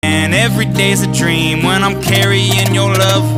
And every day's a dream when I'm carrying your love